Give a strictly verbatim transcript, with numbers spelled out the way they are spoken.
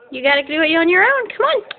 You gotta do it on your own. Come on.